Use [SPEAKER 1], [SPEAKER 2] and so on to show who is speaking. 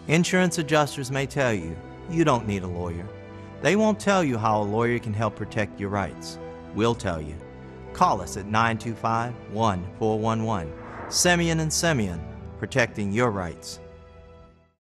[SPEAKER 1] Insurance adjusters may tell you you don't need a lawyer. They won't tell you how a lawyer can help protect your rights. We'll tell you. Call us at 925-1411. Simeon and Simeon, protecting your rights.